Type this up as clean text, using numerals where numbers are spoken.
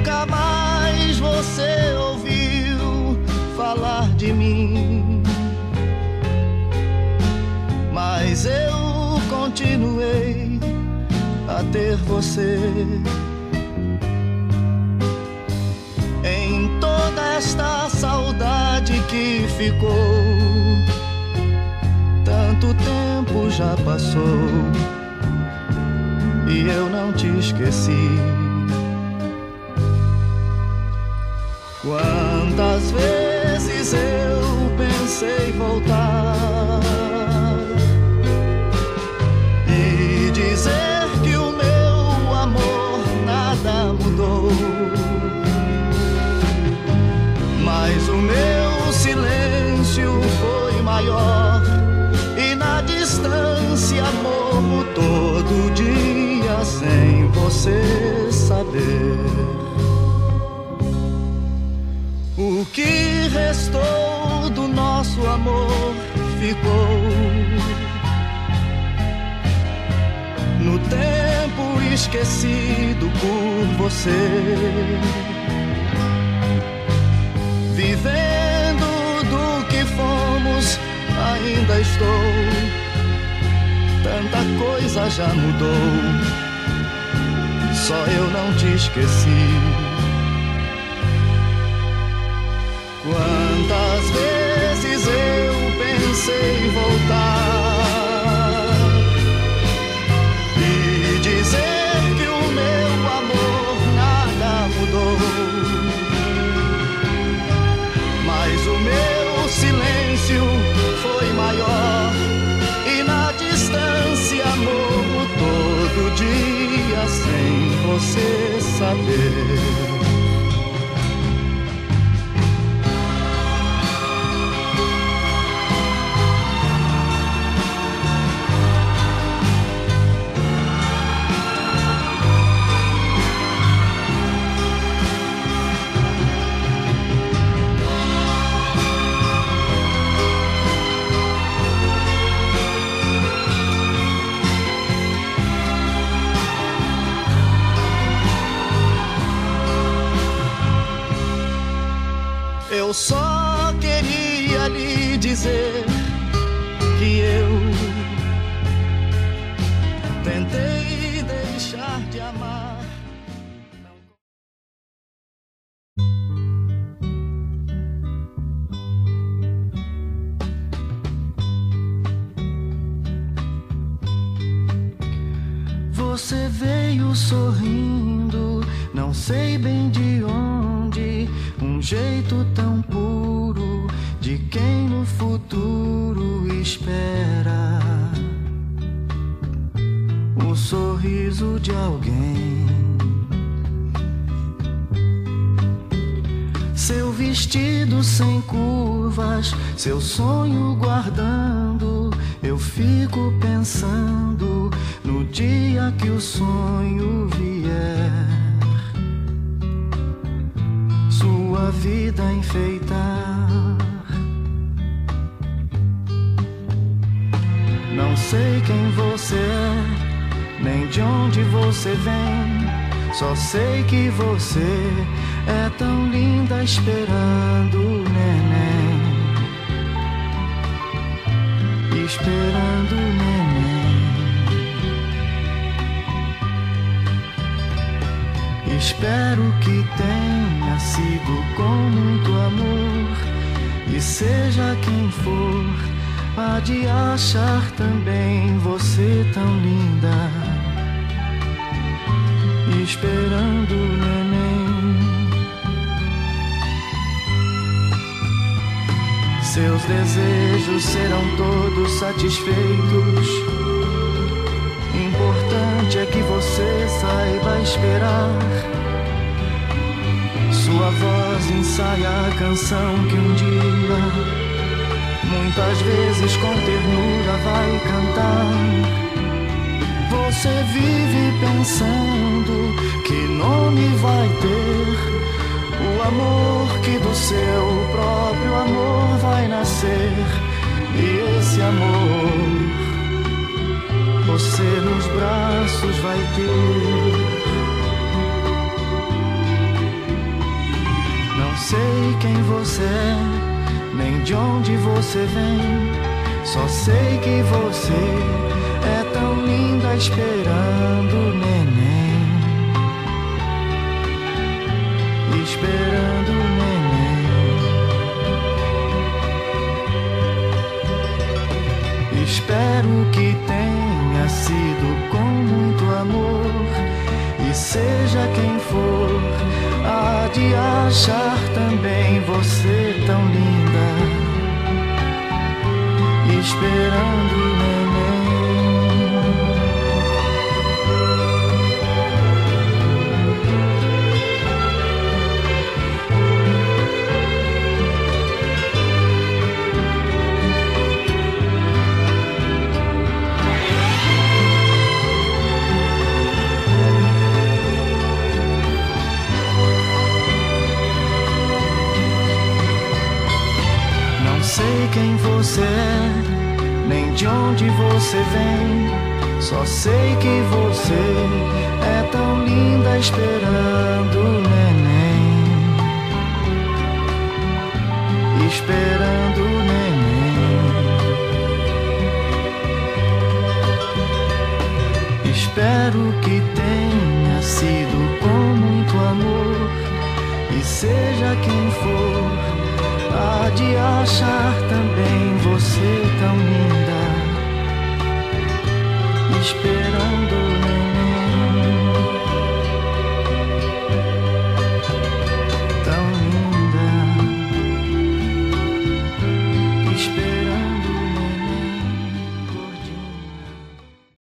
Nunca mais você ouviu falar de mim, mas eu continuei a ter você. Em toda esta saudade que ficou, tanto tempo já passou e eu não te esqueci. Quantas vezes eu pensei voltar e dizer que o meu amor nada mudou, mas o meu silêncio foi maior e na distância morro todo dia sem você saber. O que restou do nosso amor ficou no tempo esquecido por você. Vivendo do que fomos, ainda estou. Tanta coisa já mudou, só eu não te esqueci. Quantas vezes eu pensei em voltar e dizer que o meu amor nada mudou, mas o meu silêncio foi maior e na distância morro todo dia sem você saber. Eu só queria lhe dizer que eu tentei deixar de amar. Você veio sorrindo, não sei bem de onde, um jeito tão puro de quem no futuro espera o sorriso de alguém. Seu vestido sem curvas, seu sonho guardando, eu fico pensando no dia que o sonho vier, sua vida enfeitar. Não sei quem você é, nem de onde você vem, só sei que você é tão linda esperando o neném, esperando o neném. Espero que tenha sido com muito amor e seja quem for, há de achar também você tão linda, esperando o neném. Seus desejos serão todos satisfeitos. Importante é que você saiba esperar. Sua voz ensaia a canção que um dia, muitas vezes com ternura, vai cantar. Você vive pensando que nome vai ter o amor que do seu próprio amor vai nascer. E esse amor você nos braços vai ter. sei quem você é, nem de onde você vem. Só sei que você é tão linda esperando neném. Esperando neném. Espero que tenha sido com muito amor. E seja quem for, há de achar também você tão linda, esperando neném. Não sei quem você é, nem de onde você vem. Só sei que você é tão linda esperando neném. Esperando neném. Espero que tenha sido com muito amor. E seja quem for, há de achar também você tão linda, esperando neném.